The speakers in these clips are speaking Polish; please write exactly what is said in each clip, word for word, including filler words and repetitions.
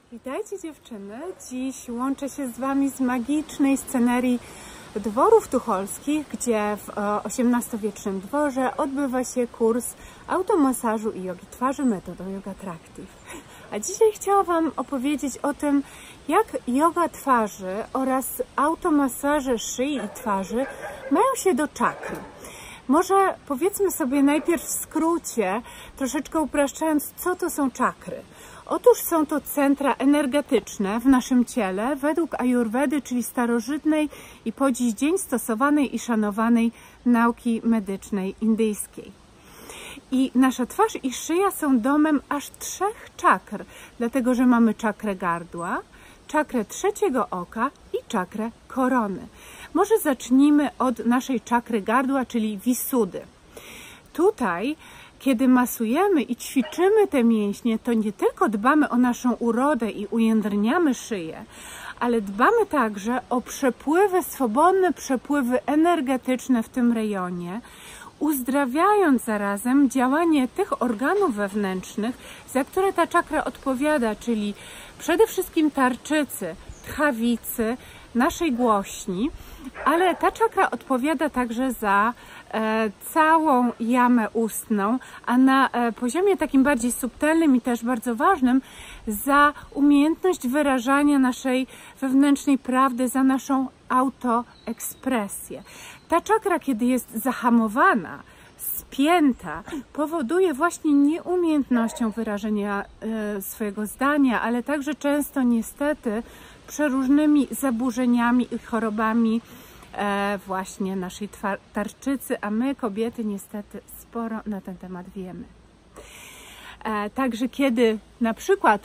Witajcie dziewczyny, dziś łączę się z Wami z magicznej scenerii dworów tucholskich, gdzie w osiemnastowiecznym dworze odbywa się kurs automasażu i jogi twarzy metodą Yoga Attractive. A dzisiaj chciałam Wam opowiedzieć o tym, jak joga twarzy oraz automasaże szyi i twarzy mają się do czakry. Może powiedzmy sobie najpierw w skrócie, troszeczkę upraszczając, co to są czakry. Otóż są to centra energetyczne w naszym ciele według Ajurwedy, czyli starożytnej i po dziś dzień stosowanej i szanowanej nauki medycznej indyjskiej. I nasza twarz i szyja są domem aż trzech czakr, dlatego że mamy czakrę gardła, czakrę trzeciego oka i czakrę korony. Może zacznijmy od naszej czakry gardła, czyli Visuddhy. Tutaj, kiedy masujemy i ćwiczymy te mięśnie, to nie tylko dbamy o naszą urodę i ujędrniamy szyję, ale dbamy także o przepływy, swobodne przepływy energetyczne w tym rejonie, uzdrawiając zarazem działanie tych organów wewnętrznych, za które ta czakra odpowiada, czyli przede wszystkim tarczycy, tchawicy, naszej głośni, ale ta czakra odpowiada także za e, całą jamę ustną, a na e, poziomie takim bardziej subtelnym i też bardzo ważnym za umiejętność wyrażania naszej wewnętrznej prawdy, za naszą autoekspresję. Ta czakra, kiedy jest zahamowana, spięta, powoduje właśnie nieumiejętnością wyrażenia e, swojego zdania, ale także często niestety przeróżnymi zaburzeniami i chorobami e, właśnie naszej tarczycy, a my kobiety niestety sporo na ten temat wiemy. E, także kiedy na przykład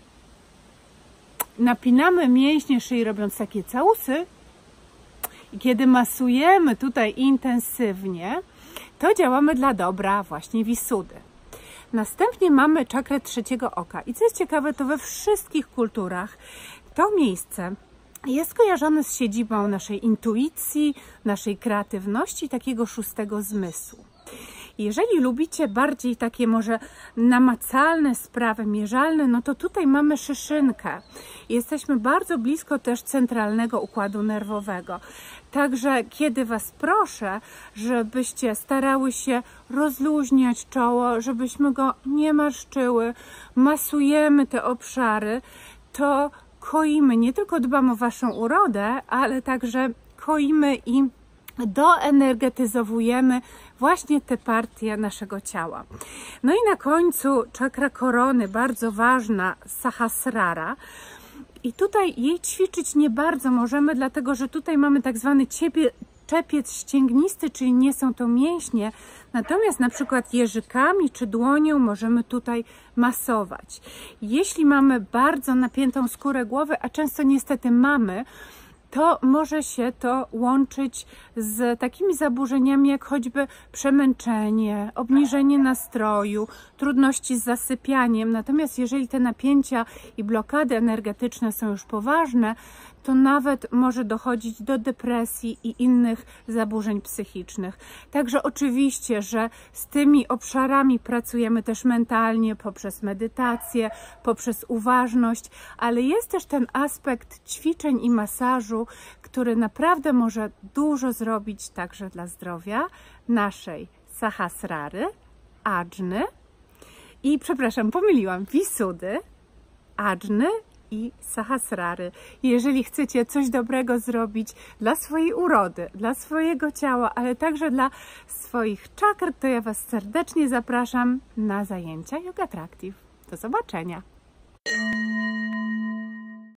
napinamy mięśnie szyi robiąc takie całusy i kiedy masujemy tutaj intensywnie, to działamy dla dobra właśnie Visuddhy. Następnie mamy czakrę trzeciego oka i co jest ciekawe, to we wszystkich kulturach to miejsce jest kojarzone z siedzibą naszej intuicji, naszej kreatywności, takiego szóstego zmysłu. Jeżeli lubicie bardziej takie może namacalne sprawy, mierzalne, no to tutaj mamy szyszynkę. Jesteśmy bardzo blisko też centralnego układu nerwowego. Także kiedy Was proszę, żebyście starały się rozluźniać czoło, żebyśmy go nie marszczyły, masujemy te obszary, to koimy, nie tylko dbamy o Waszą urodę, ale także koimy i doenergetyzowujemy właśnie te partie naszego ciała. No i na końcu czakra korony, bardzo ważna, Sahasrara. I tutaj jej ćwiczyć nie bardzo możemy, dlatego że tutaj mamy tak zwany czepiec ścięgnisty, czyli nie są to mięśnie, natomiast na przykład jeżykami czy dłonią możemy tutaj masować. Jeśli mamy bardzo napiętą skórę głowy, a często niestety mamy, to może się to łączyć z takimi zaburzeniami jak choćby przemęczenie, obniżenie nastroju, trudności z zasypianiem. Natomiast jeżeli te napięcia i blokady energetyczne są już poważne, to nawet może dochodzić do depresji i innych zaburzeń psychicznych. Także oczywiście, że z tymi obszarami pracujemy też mentalnie poprzez medytację, poprzez uważność, ale jest też ten aspekt ćwiczeń i masażu, który naprawdę może dużo zrobić także dla zdrowia naszej Sahasrary, Ajny i, przepraszam, pomyliłam, Visuddhy, Ajny i Sahasrary. Jeżeli chcecie coś dobrego zrobić dla swojej urody, dla swojego ciała, ale także dla swoich czakr, to ja Was serdecznie zapraszam na zajęcia Yoga Attractive. Do zobaczenia!